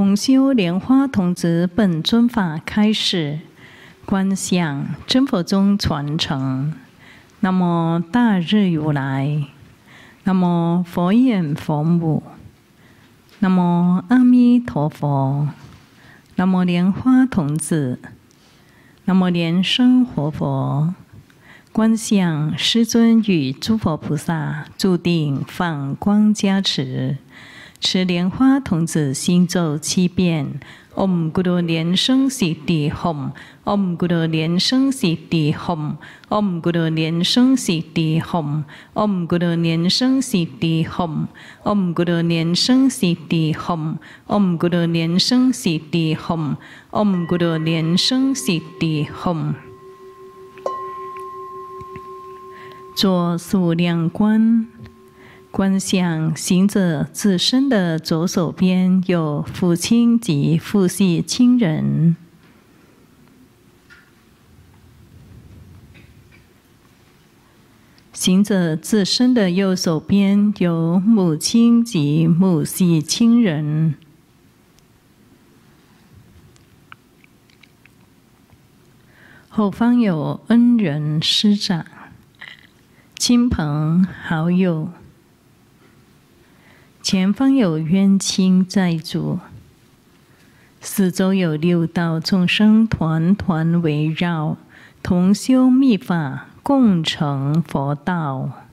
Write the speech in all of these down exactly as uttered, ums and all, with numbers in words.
同修莲花童子本尊法开始，观想真佛宗传承。南无大日如来，南无佛眼佛母，南无阿弥陀佛，南无莲花童子，南无莲生活佛。观想师尊与诸佛菩萨注定放光加持，持莲花童子心咒七遍。Om Guru Liên Seng Siddhi Hum Om Guru Liên Seng Siddhi Hum Om Guru Liên Seng Siddhi Hum Om Guru Liên Seng Siddhi Hum Om Guru Liên Seng Siddhi Hum Om Guru Liên Seng Siddhi Hum Om Guru Liên Seng Siddhi Hum。做数量观。观想行者自身的左手边有父亲及父系亲人，行者自身的右手边有母亲及母系亲人，后方有恩人师长、亲朋好友。前方有冤亲债主，四周有六道众生团团围绕，同修密法，共成佛道。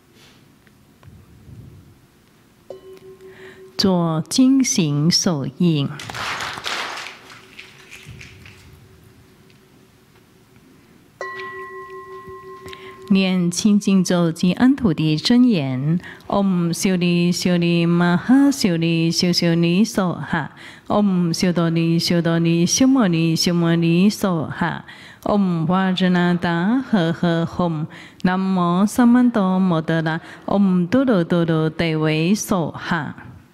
做经行手印。念清净咒及安土地真言 ：Om 修利修利玛哈修利修修利娑哈 ，Om 修多利修多利修摩利修摩利娑哈 ，Om 瓦日那达呵呵吽，南无萨曼多摩德拉 ，Om 多罗多罗得为娑哈。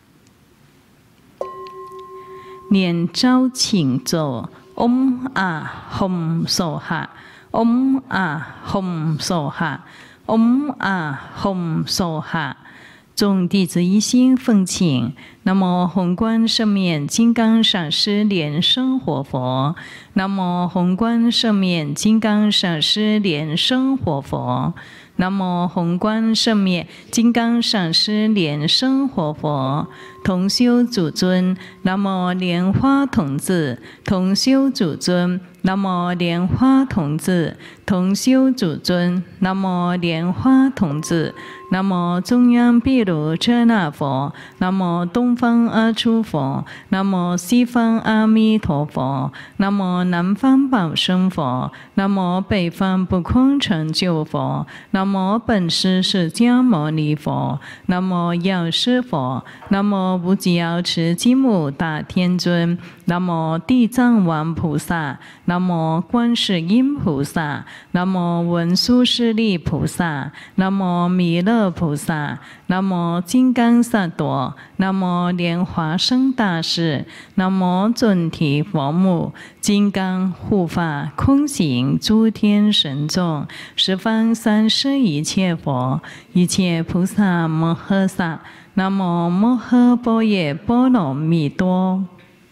念招请咒 ：Om 啊吽娑哈。Om啊吽娑哈 ，Om 啊吽娑哈。众弟子一心奉请，南无宏观圣面金刚上师莲生活佛，南无宏观圣面金刚上师莲生活佛，南无宏观圣面金刚上师莲生活佛。同修主尊，南无莲花童子，同修主尊。南无莲花童子，同修主尊。南无莲花童子，南无中央毗卢遮那佛，南无东方阿出佛，南无西方阿弥陀佛，南无南方宝生佛，南无北方不空成就佛，南无本师释迦牟尼佛，南无药师佛，南无无极瑶池金木大天尊，南无地藏王菩萨，南无观世音菩萨，南无文殊师利菩萨，南无弥勒菩萨，南无金刚萨埵，南无莲华生大士，南无准提佛母，金刚护法空行诸天神众，十方三世一切佛，一切菩萨摩诃萨，南无摩诃般若波罗蜜多。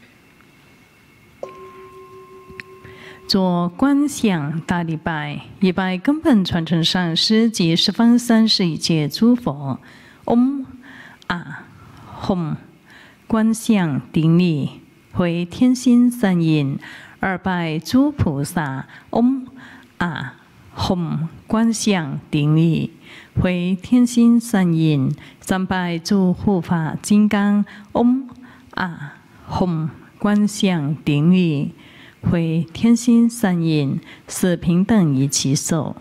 做观想大礼拜，礼拜根本传承上师及十方三世一切诸佛。Om 啊吽，观想顶礼，回天心三印，二拜诸菩萨。Om 啊吽，观想顶礼，回天心三印，三拜诸护法金刚。Om 啊吽，观想顶礼。回天心三印，四平等一起手。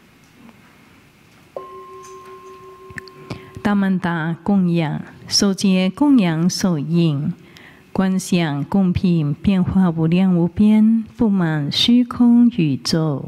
大曼达供养，手结供养手印，观想供品变化无量无边，布满虚空宇宙。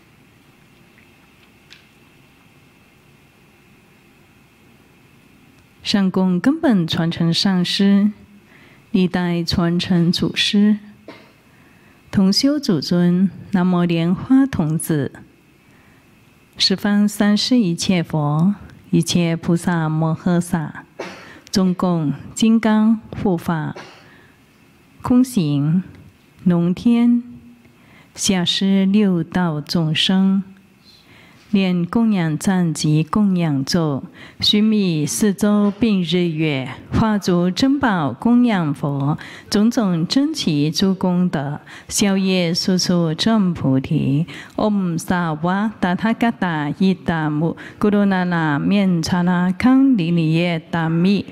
上供根本传承上师，历代传承祖师。同修主尊，南无莲花童子，十方三世一切佛，一切菩萨摩诃萨，中共金刚护法空行、龙天、下施六道众生，念供养赞及供养咒，须弥四周并日月，化诸珍宝供养佛，种种珍奇诸功德，消业速速证菩提。唵萨瓦达他嘎达伊达姆咕噜那那面查那康里里耶达密。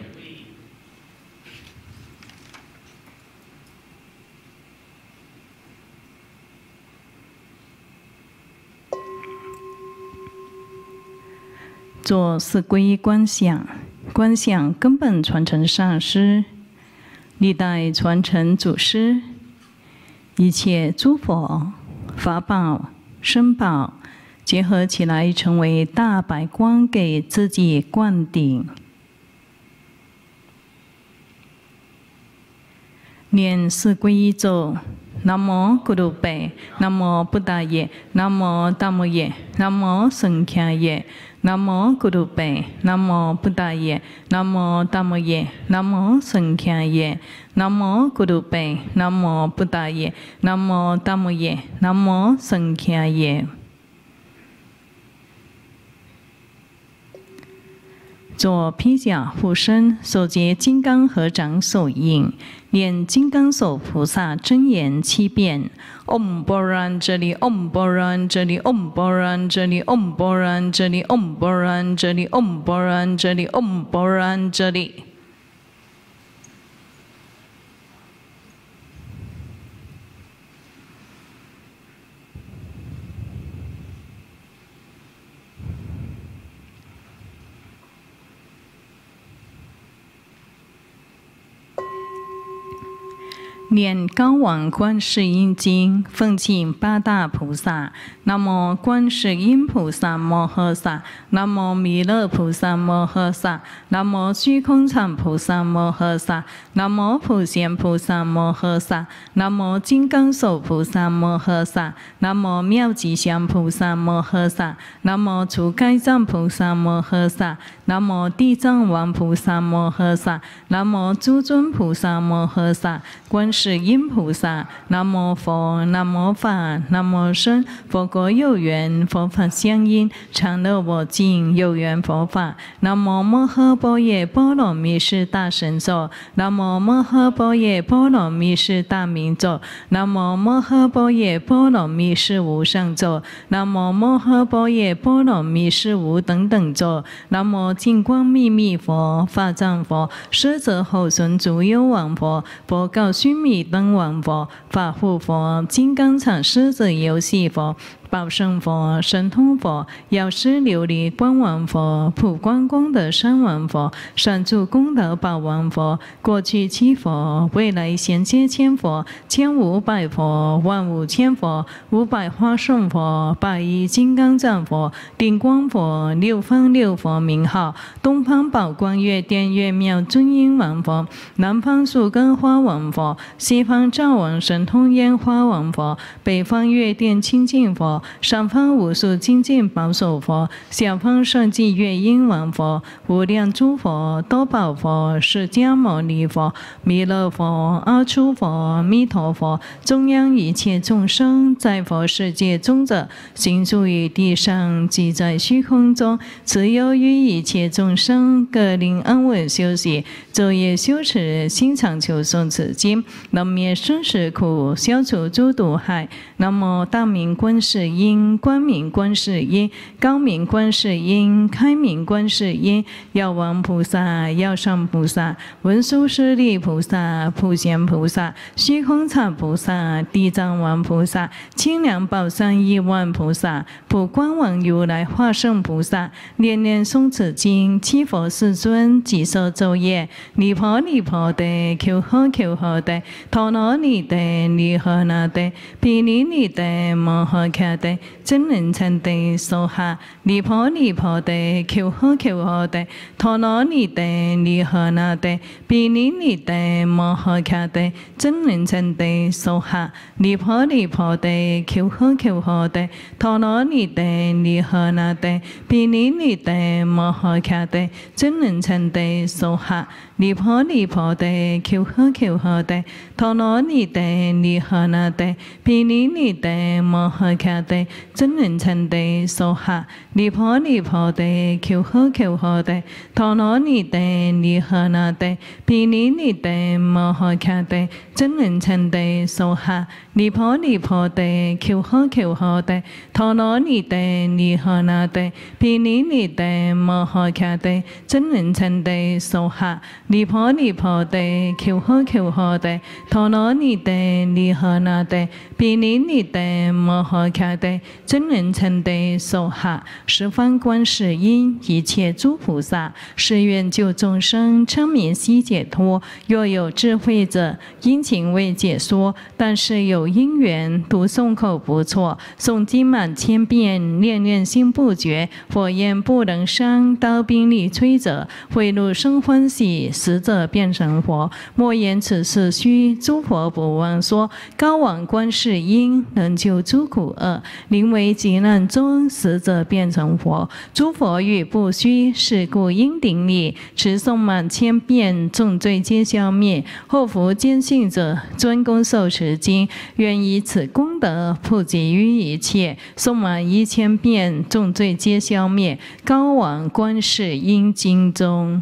做四皈依观想，观想根本传承上师，历代传承祖师，一切诸佛、法宝、身宝结合起来，成为大白光，给自己灌顶。念四皈依咒。南无咕噜贝，南无布达耶，南无达摩耶，南无僧伽耶，南无咕噜贝，南无布达耶，南无达摩耶，南无僧伽耶，南无咕噜贝，南无布达耶，南无达摩耶，南无僧伽耶。做披甲护身，手结金刚合掌手印，念金刚手菩萨真言七遍。唵波然这里，唵波然这里，唵波然这里，唵波然这里，唵波然这里，唵波然这里，唵波然这里。念高王观世音经，奉请八大菩萨。南无观世音菩萨摩诃萨，南无弥勒菩萨摩诃萨，南无虚空藏菩萨摩诃萨，南无普贤菩萨摩诃萨，南无金刚手菩萨摩诃萨，南无妙吉祥菩萨摩诃萨，南无除盖藏菩萨摩诃萨，南无地藏王菩萨摩诃萨，南无诸尊菩萨摩诃萨，观世音菩萨，南无佛，南无法，南无僧，佛国有缘，佛法相应，常乐我净，有缘佛法。南无摩诃般若波罗蜜是大神咒，南无摩诃般若波罗蜜是大明咒，南无摩诃般若波罗蜜是无上咒，南无摩诃般若波罗蜜是无等等咒，南无净光秘密佛，法藏佛，狮子后孙足幽王佛，佛告须弥灯王佛，法护佛，金刚藏狮子游戏佛，宝胜佛、神通佛、药师琉璃光王佛、普光功德山王佛、善住功德宝王佛、过去七佛、未来衔接千佛、千五百佛、万五千佛、五百花胜佛、百亿金刚藏佛、顶光佛、六方六佛名号：东方宝光月殿月妙尊音王佛、南方树根花王佛、西方照王神通烟花王佛、北方月殿清净佛、上方无数精进保守佛、下方圣寂月音王佛、无量诸佛、多宝佛、释迦牟尼佛、弥勒佛、阿初佛、弥陀佛，中央一切众生，在佛世界中者，行住于地上，即在虚空中，慈忧于一切众生，各令安稳休息，昼夜修持，心常求诵此经，能灭生死苦，消除诸毒害。南无大明观世音，光明观世音，高明观世音，开明观世音，药王菩萨，药上菩萨，文殊师利菩萨，普贤菩萨，虚空藏菩萨，地藏王菩萨，清凉宝山亿万菩萨，普光王如来化身菩萨，念念诵此经，七佛世尊即受昼夜，尼婆尼婆地，求呵求呵地，陀罗尼地，尼诃那地，毗尼尼地，摩诃迦地，真人称地娑哈，离婆离婆地，求呵求呵地，陀罗尼地，离呵那地，毗尼尼地，摩诃迦地，真人称地娑哈，离婆离婆地，求呵求呵地，陀罗尼地，离呵那地，毗尼尼地，摩诃迦地，真人称地娑哈，离婆离婆地，求呵求呵地，陀罗尼地，离呵那地，毗尼尼地，摩诃迦地，真人称地娑哈，离婆离婆地，求呵求呵地，陀罗尼地，离呵那地，毗尼尼地，摩诃迦地，真人称地娑哈，离婆离婆地，求呵求呵地，陀罗尼地，离呵那地，毗尼尼地，摩诃迦地，真人称地娑哈，离婆离婆地，求呵求呵地，陀罗尼地，离呵那地，毗尼尼地，摩诃迦地，真人称地娑哈。十方观世音，一切诸菩萨，誓愿救众生称名悉解脱。若有智慧者，殷勤为解说；但是有因缘，读诵口不错，诵经满千遍，念念心不绝。火焰不能伤，刀兵力摧者，慧入生欢喜，死者变成佛。莫言此事虚，诸佛不忘说。高往观世音，能救诸苦厄。临危急难中，死者变成佛。诸佛语不虚，是故应顶礼。持诵满千遍，重罪皆消灭。后福坚信者，专攻受持经，愿以此功德普及于一切。诵满一千遍，重罪皆消灭。高往观世音经中，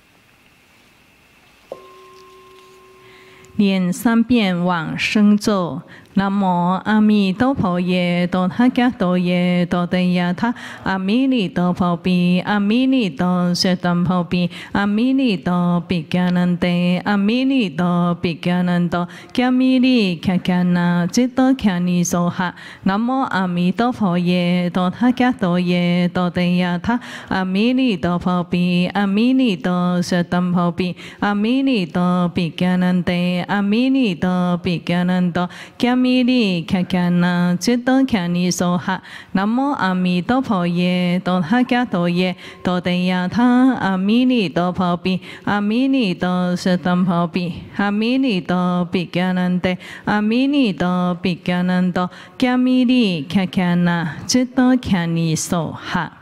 念三遍往生咒。南无阿弥陀佛耶，多他伽多耶，多得亚他，阿弥利多佛比，阿弥利多舍当佛比，阿弥利多比迦南得，阿弥利多比迦南多，迦弥利迦迦那，智多迦尼娑哈。南无阿弥陀佛耶，多他伽多耶，多得亚他，阿弥利多佛比，阿弥利多舍当佛比，阿弥利多比迦南得，阿弥利多比迦南多，迦弥利迦迦那，智多迦尼娑哈。南无阿弥陀佛耶，多他伽多耶，多得亚他，阿弥利多佛比，阿弥利多舍当佛比，阿弥利多比迦南得，阿弥利多比迦南多，迦弥利迦迦那，智多迦尼娑哈。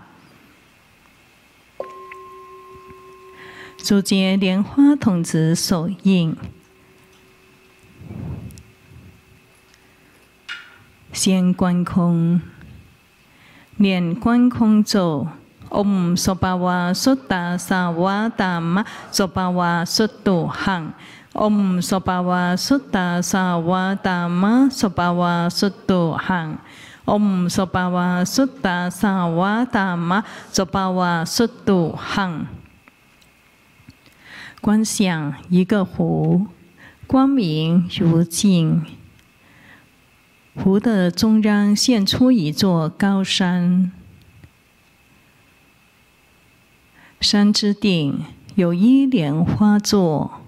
诸结莲花童子手印。先观空，念观空咒。唵娑巴哇娑达萨哇达玛娑巴哇娑度吽。唵娑巴哇娑达萨哇达玛娑巴哇娑度吽。唵娑巴哇娑达萨哇达玛娑巴哇娑度吽。观想一个湖，光明如镜。湖的中央现出一座高山，山之顶有一莲花座，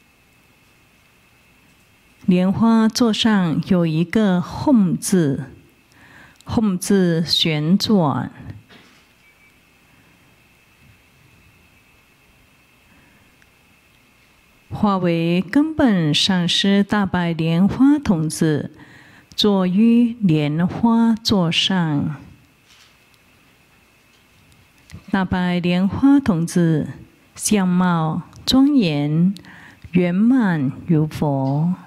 莲花座上有一个吽字，吽字旋转，化为根本上师大白莲花童子。坐于莲花座上，大白莲花童子相貌庄严圆满如佛，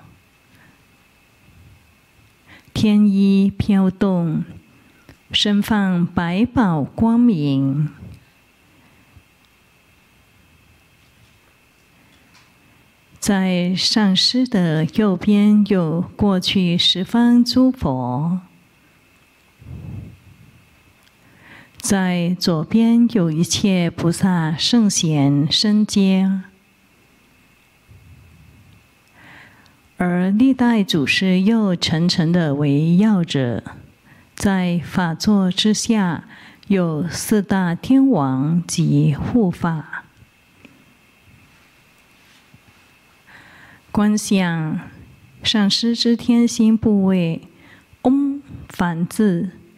天衣飘动，身放百宝光明。在上师的右边有过去十方诸佛，在左边有一切菩萨圣贤僧阶，而历代祖师又层层的围绕着。在法座之下有四大天王及护法。观想上师之天心部位，嗡梵字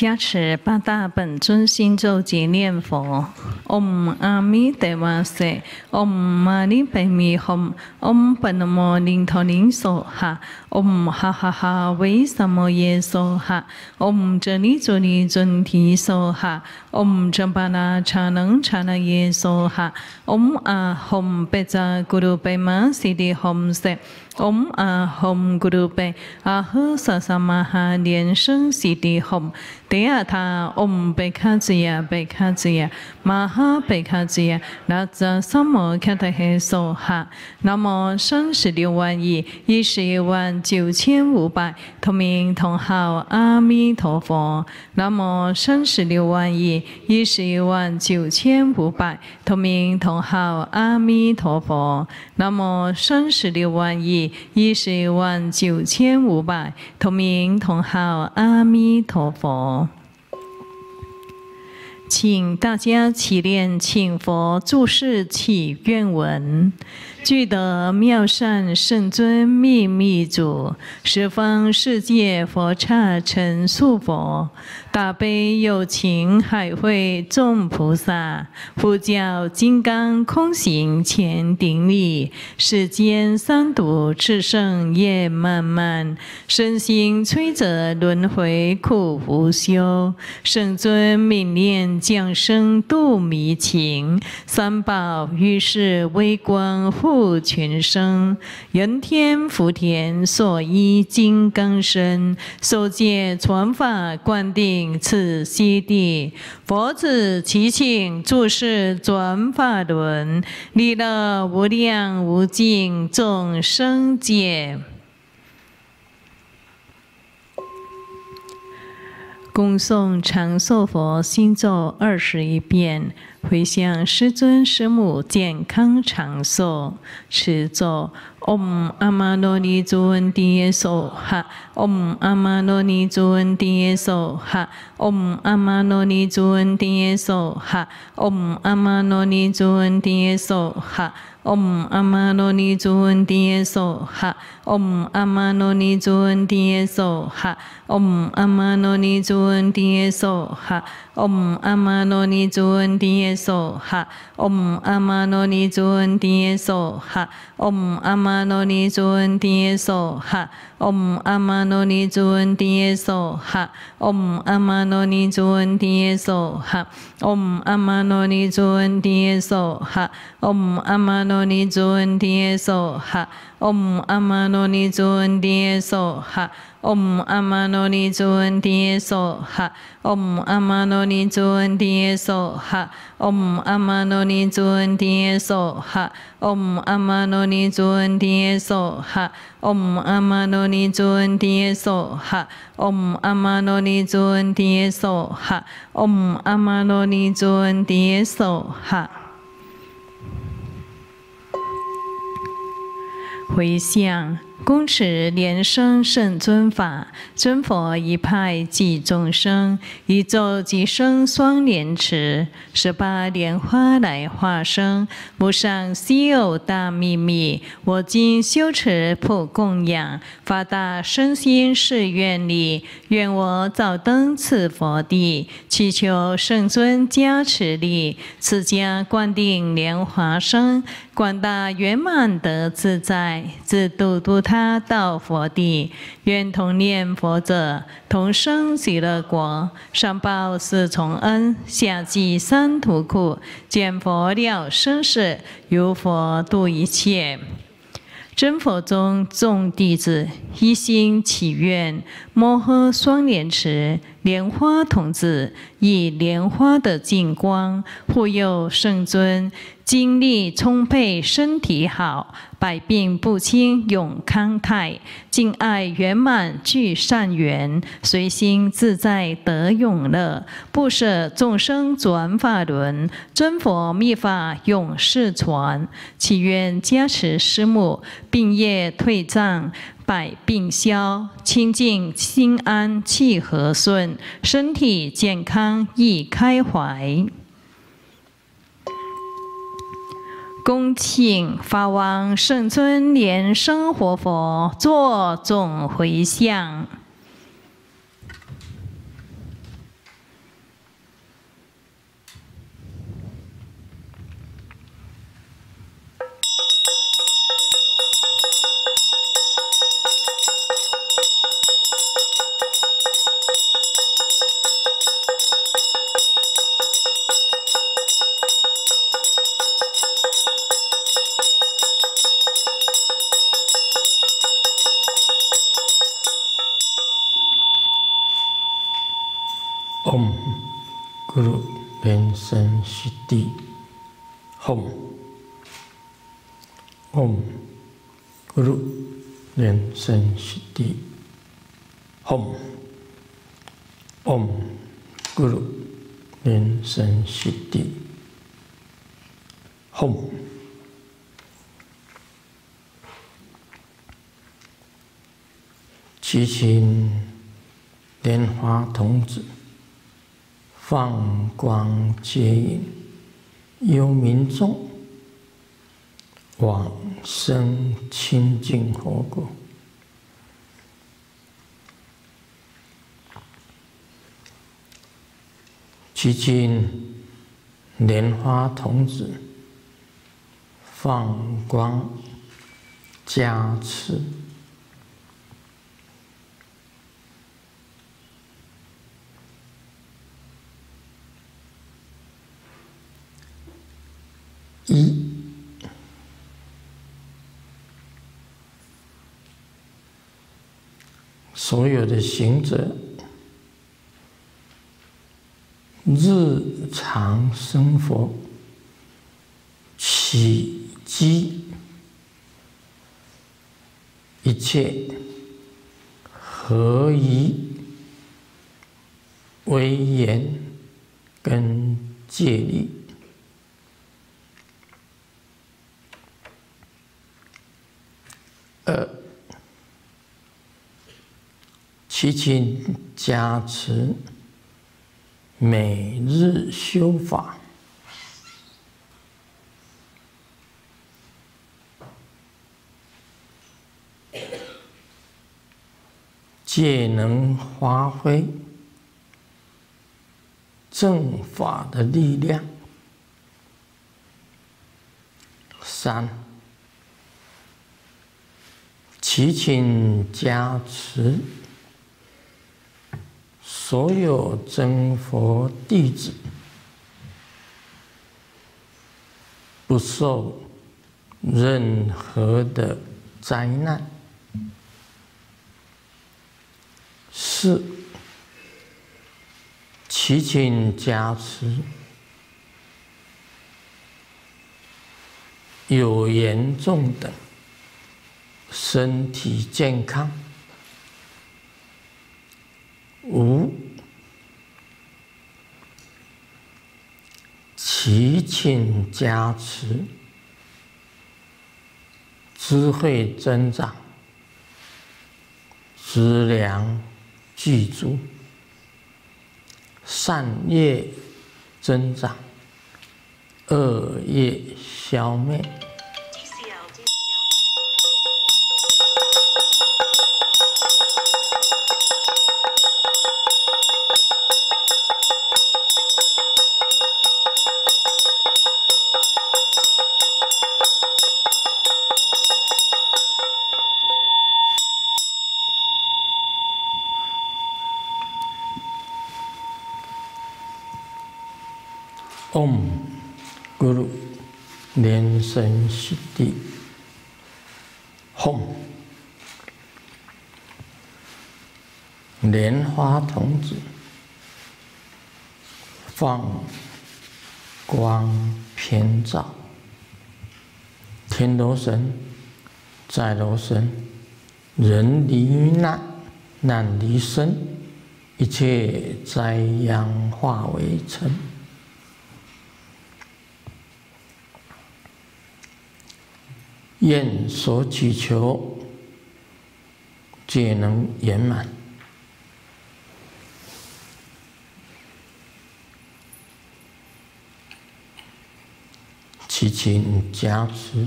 加持八大本尊心咒及念佛。唵阿弥陀瓦塞，唵嘛呢叭咪吽，唵巴那摩林陀林梭哈，唵哈哈哈维萨摩耶梭哈，唵遮尼遮尼尊提梭哈，唵遮巴那查能查那耶梭哈，唵啊吽贝扎咕噜贝玛悉地吽塞。唵啊吽咕噜贝阿呵萨萨玛哈莲生悉地吽，德亚他唵贝卡兹呀贝卡兹呀玛哈贝卡兹呀那扎萨摩卡他嘿梭哈，南无三十六万亿一十一万九千五百同名同号阿弥陀佛。南无三十六万亿一十一万九千五百同名同号阿弥陀佛。南无三十六万亿一十一万九千五百同名同号阿弥陀佛。请大家起念请佛注释祈愿文。具得妙善圣尊秘密主，十方世界佛刹陈述佛，大悲有情海会众菩萨，普教金刚空行前顶礼，世间三毒炽盛业漫漫，身心摧折轮回苦无休。圣尊悯念降生度迷情，三宝于是微光护群生，人天福田所依金刚身，受戒传法灌顶此悉地。佛子祈请注释转法轮，利乐无量无尽众生界。恭诵长寿佛心咒二十一遍，回向师尊师母健康长寿。持咒：唵阿妈罗尼尊帝娑哈，唵阿妈罗尼尊帝娑哈，唵阿妈罗尼尊帝娑哈，唵阿妈罗尼尊帝娑哈。唵阿妈罗尼尊帝娑哈，唵阿妈罗尼尊帝娑哈，唵阿妈罗尼尊帝娑哈，唵阿妈罗尼尊帝娑哈，唵阿妈罗尼尊帝娑哈，唵阿妈罗尼尊帝娑哈，唵阿妈罗尼尊帝娑哈，唵阿妈罗尼尊帝娑哈，唵阿妈罗尼尊帝娑哈，唵阿妈罗尼尊帝娑哈，唵阿妈罗尼尊帝娑哈，唵阿妈罗尼尊帝娑哈，唵阿妈罗尼尊帝娑哈，唵阿妈罗尼尊帝娑哈，唵阿妈罗尼尊帝娑哈，唵阿妈罗尼尊帝娑哈，唵阿妈罗尼尊帝娑哈，唵阿妈罗尼尊帝娑哈。回向恭持莲生圣尊法，尊佛一派济众生，一咒即生双莲池，十八莲花来化生，无上稀有大秘密。我今修持普供养，发大身心誓愿力，愿我早登此佛地，祈求圣尊加持力，此家灌顶莲华生，广大圆满得自在，自度度他到佛地。愿同念佛者，同生极乐国，上报四重恩，下济三途苦，见佛了生死，由佛度一切。真佛中众弟子一心祈愿，摩诃双莲池莲花童子，以莲花的净光护佑圣尊，精力充沛，身体好，百病不侵，永康泰，敬爱圆满具善缘，随心自在得永乐，不舍众生转法轮，真佛密法永世传。祈愿加持师母，病业退障，百病消，清净心安，气和顺，身体健康，意开怀。恭请法王圣尊莲生活佛作众回向。 Om Guru Lensen Siddhi Hum Om Guru Lensen Siddhi Hum Om Guru Lensen Siddhi Hum。祈请莲花童子放光接引，由民众往生清净佛国。祈请莲花童子放光加持。一，所有的行者日常生活起居一切合宜威严跟戒律。二，祈请加持每日修法，皆能发挥正法的力量。三，祈请加持所有真佛弟子不受任何的灾难。四，祈请加持有严重的身体健康。五，祈请加持智慧增长，资粮具足，善业增长，恶业消灭。Om Guru Lensen Siddhi Hum。莲花童子放光偏照，天罗神、在罗神，人离难，难离身，一切灾殃化为尘。愿所祈求皆能圆满。祈请加持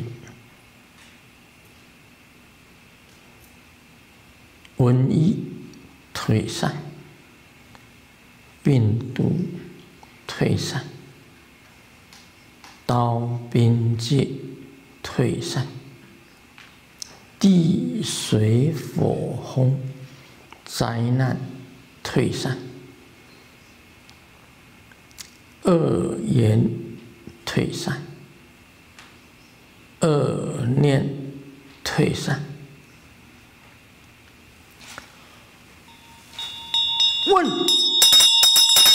瘟疫退散，病毒退散，刀兵戒退散，地水火风灾难退散，恶言退散，恶念退散。问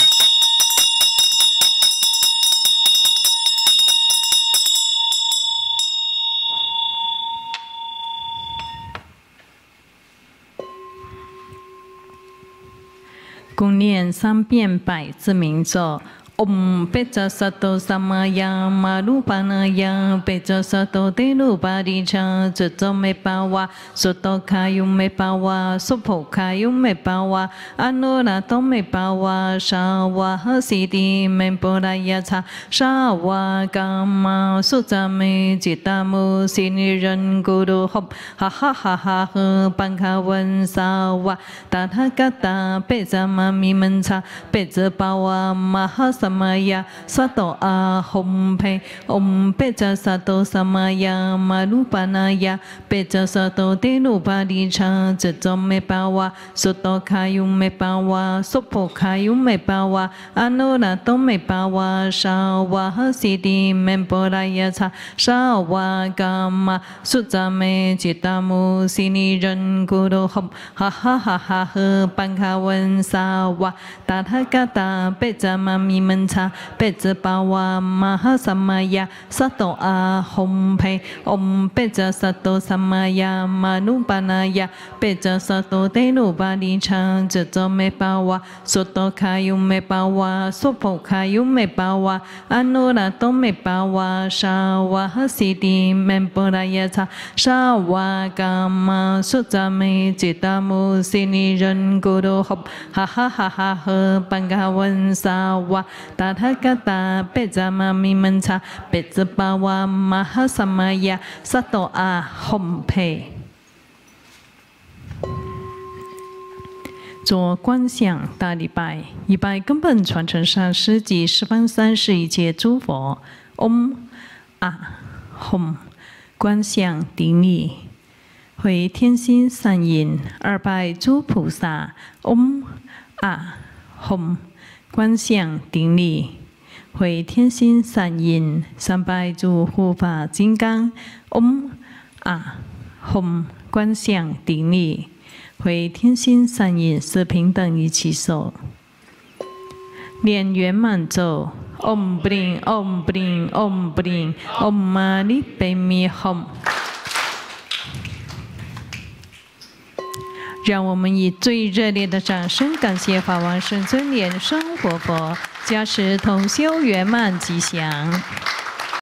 念三遍百字明咒。 Om Pecha Sato Samaya Marupanaya Pecha Sato Delupadicha Cetto Me Pawa Soto Kayu Me Pawa Sopo Kayu Me Pawa Anurato Me Pawa Shawa Hasidi Memporaya Cha Shawa Kama Sutame Jitamu Siniran Guru Hop Ha Ha Ha Ha Ha Pankawan Sawa Tathagata Pecha Mami Mancha Pecha Pawa Mahasa Samaya Sato Ahom Pe Om Pecha Sato Samaya Marupanaya Pecha Sato Delupadicha Cetto Me Pawa Soto Kayu Me Pawa Sopo Kayu Me Pawa Anurato Me Pawa Shawa Hasidi Memporaya Cha Shawa Kama Sutame Jitamu Siniran Guru Hop Ha Ha Ha Ha Ha Pankawan Sawa Tathagata Pecha Mami Man Cha Pecha Pawa Maha Samaya Sato Ahom Pe Om Pecha Sato Samaya Marupanaya Pecha Sato Delupadicha Cetto Me Pawa Soto Kayu Me Pawa Sopo Kayu Me Pawa Anurato Me Pawa Shawa Hasidi Memporaya Cha Shawa Kama Sutame Jitamu Siniran Guru Hop Ha Ha Ha Ha Ha Pankawan Sawa Tathagata Pecha Mami Mancha Pecha Pawa Maha Samaya Sato Ahom Pe。做观想大礼拜，一拜根本传承上师及十方三世一切诸佛。Om Ah Hom 观想顶礼，回天心善引，二拜诸菩萨。Om Ah Hom 观想顶礼，回天心善引，三拜诸护法金刚。Om Ah Hom 观想顶礼。 回天心善引是平等一起手，念圆满咒 Om Bring Om Bring Om Bring Om Mani Padme Hum。让我们以最热烈的掌声，感谢法王圣尊莲生活佛加持同修圆满吉祥。